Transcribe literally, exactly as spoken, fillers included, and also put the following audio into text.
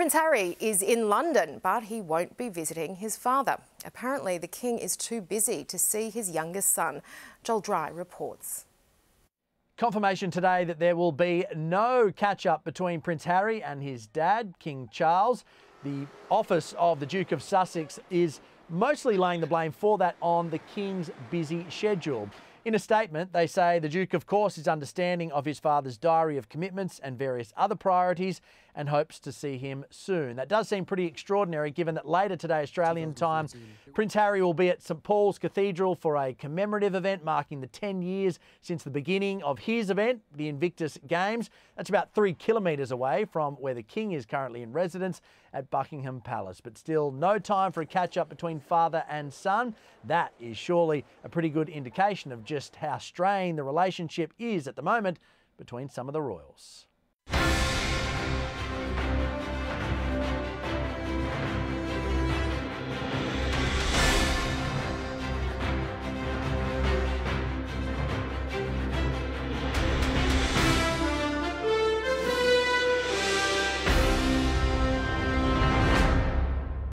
Prince Harry is in London, but he won't be visiting his father. Apparently, the King is too busy to see his youngest son. Joel Dry reports. Confirmation today that there will be no catch-up between Prince Harry and his dad, King Charles. The office of the Duke of Sussex is mostly laying the blame for that on the King's busy schedule. In a statement, they say the Duke, of course, is understanding of his father's diary of commitments and various other priorities and hopes to see him soon. That does seem pretty extraordinary, given that later today, Australian time, Prince Harry will be at St Paul's Cathedral for a commemorative event marking the ten years since the beginning of his event, the Invictus Games. That's about three kilometres away from where the King is currently in residence at Buckingham Palace. But still, no time for a catch-up between father and son. That is surely a pretty good indication of just how strained the relationship is at the moment between some of the royals.